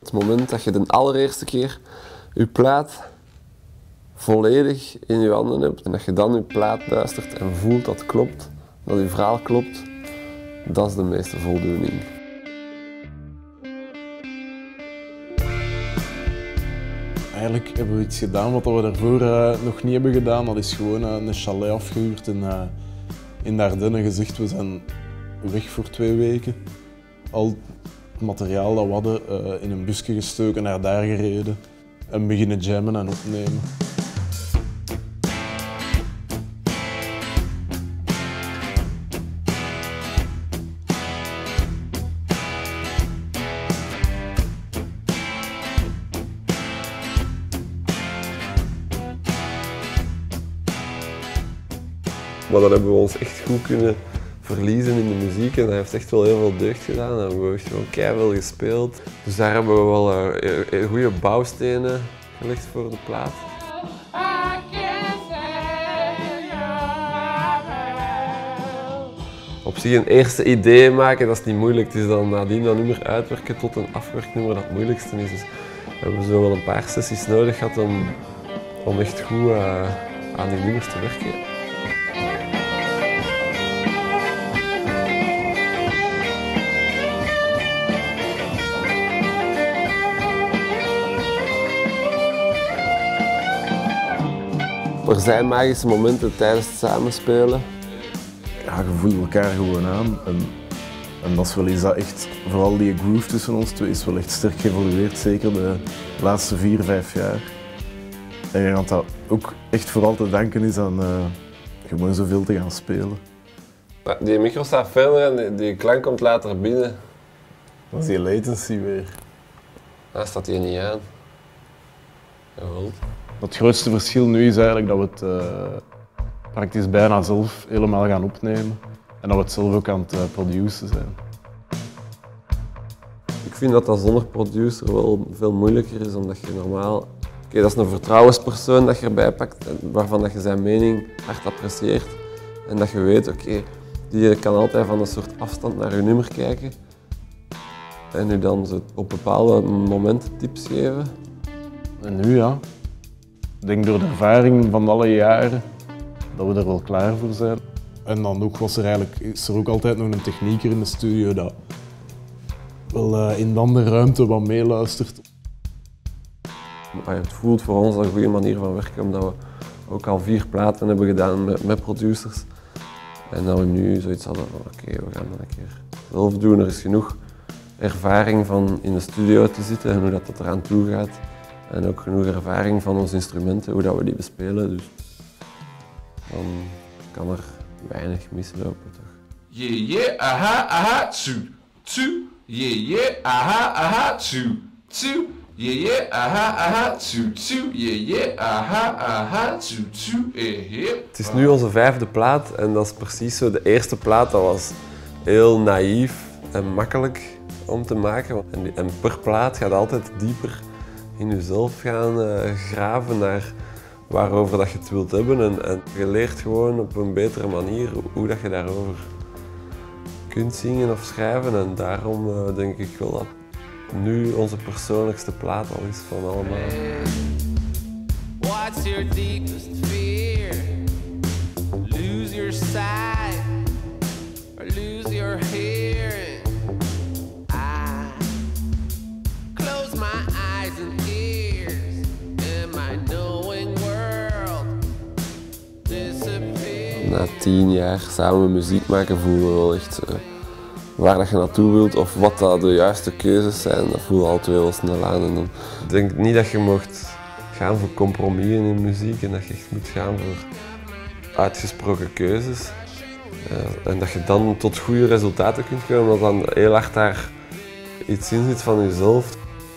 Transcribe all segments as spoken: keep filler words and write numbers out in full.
Het moment dat je de allereerste keer je plaat volledig in je handen hebt en dat je dan je plaat luistert en voelt dat het klopt, dat je verhaal klopt, dat is de meeste voldoening. Eigenlijk hebben we iets gedaan wat we daarvoor uh, nog niet hebben gedaan. Dat is gewoon uh, een chalet afgehuurd in, uh, in de Ardennen. Gezegd, we zijn weg voor twee weken. Al het materiaal dat we hadden uh, in een busje gestoken, naar daar gereden en beginnen jammen en opnemen. Maar dan hebben we ons echt goed kunnen verliezen in de muziek en dat heeft echt wel heel veel deugd gedaan. En we hebben echt gewoon keiveel gespeeld. Dus daar hebben we wel uh, goede bouwstenen gelegd voor de plaat. Op zich een eerste idee maken, dat is niet moeilijk. Het is dan nadien dat nummer uitwerken tot een afwerknummer dat het moeilijkste is. Dus we hebben zo wel een paar sessies nodig gehad om, om echt goed uh, aan die nummers te werken. Er zijn magische momenten tijdens het samenspelen. Ja, je voelt elkaar gewoon aan. En, en dat is wel iets dat echt, vooral die groove tussen ons twee, is wel echt sterk geëvolueerd. Zeker de laatste vier, vijf jaar. En je gaat dat ook echt vooral te danken is aan uh, gewoon zoveel te gaan spelen. Die micro staat verder en die, die klank komt later binnen. Dat is die latency weer. Daar staat die niet aan. Jawel. Het grootste verschil nu is eigenlijk dat we het uh, praktisch bijna zelf helemaal gaan opnemen. En dat we het zelf ook aan het uh, produceren zijn. Ik vind dat dat zonder producer wel veel moeilijker is, omdat je normaal... Oké, okay, dat is een vertrouwenspersoon dat je erbij pakt, waarvan dat je zijn mening hard apprecieert. En dat je weet, oké, okay, die kan altijd van een soort afstand naar je nummer kijken. En je dan zo op bepaalde momenten tips geven. En nu ja. Ik denk door de ervaring van alle jaren dat we er wel klaar voor zijn. En dan ook was er eigenlijk, is er ook altijd nog een technieker in de studio dat wel uh, in de andere ruimte wat meeluistert. Het voelt voor ons een goede manier van werken, omdat we ook al vier platen hebben gedaan met, met producers. En dat we nu zoiets hadden van oké, okay, we gaan dat een keer zelf doen. Er is genoeg ervaring van in de studio te zitten en hoe dat, dat eraan toe gaat. En ook genoeg ervaring van onze instrumenten, hoe dat we die bespelen. Dus dan kan er weinig mislopen, toch? Yeah, yeah, aha, aha, tsu, tsu. Yeah, yeah, aha, aha, tsu, tsu. Yeah, yeah, aha, aha, tsu, tsu. Yeah, yeah, aha, aha, tsu, tsu. Eh, yeah. Het is nu onze vijfde plaat en dat is precies zo. De eerste plaat dat was heel naïef en makkelijk om te maken. En, en per plaat gaat altijd dieper in jezelf gaan uh, graven naar waarover dat je het wilt hebben. En, en je leert gewoon op een betere manier hoe dat je daarover kunt zingen of schrijven. En daarom uh, denk ik wel dat nu onze persoonlijkste plaat al is van allemaal. What's your deepest fear? Lose your sight or lose your hearing? I close my eyes and ears and my knowing world disappears. Na tien jaar samen muziek maken voelen we wel echt uh, waar dat je naartoe wilt of wat dat de juiste keuzes zijn. Dat voel je altijd wel snel aan. En dan ik denk niet dat je mocht gaan voor compromissen in muziek en dat je echt moet gaan voor uitgesproken keuzes. Uh, en dat je dan tot goede resultaten kunt komen, omdat dan heel hard daar iets in zit van jezelf.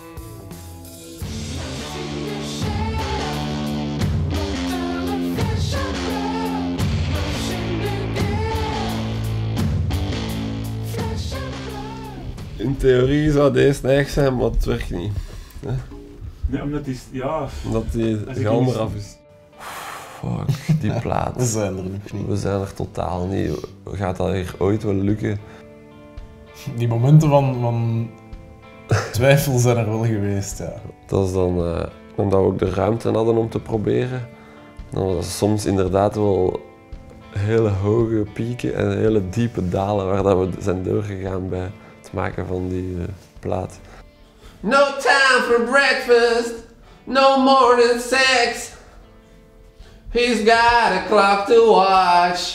In theorie zou deze neig zijn, maar het werkt niet. Hè? Nee, omdat die, ja... Omdat die galm eraf is. Fuck, die plaat. We zijn er nog niet. We zijn er totaal niet. Gaat dat hier ooit wel lukken? Die momenten van, van twijfels zijn er wel geweest, ja. Dat is dan uh, omdat we ook de ruimte hadden om te proberen. Dan was het soms inderdaad wel hele hoge pieken en hele diepe dalen waar dat we zijn doorgegaan bij het maken van die uh, plaat. No time for breakfast, no morning sex. He's got a clock to watch.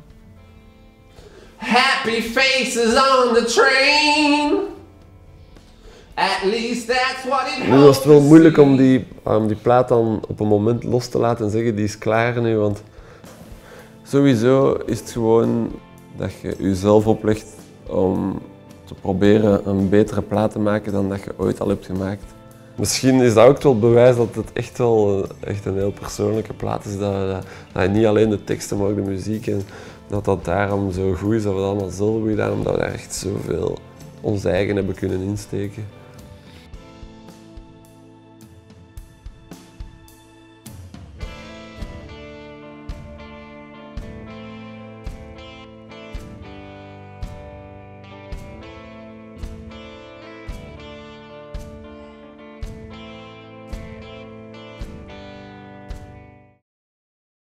Happy faces on the train. At least that's what it Nu was het wel moeilijk om die, om die plaat dan op een moment los te laten en zeggen die is klaar nu, want sowieso is het gewoon dat je jezelf oplegt om te proberen een betere plaat te maken dan dat je ooit al hebt gemaakt. Misschien is dat ook wel bewijs dat het echt wel echt een heel persoonlijke plaat is, dat, dat, dat niet alleen de teksten maar ook de muziek en dat dat daarom zo goed is, dat we dat allemaal zelf hebben gedaan, omdat we daar echt zoveel ons eigen hebben kunnen insteken.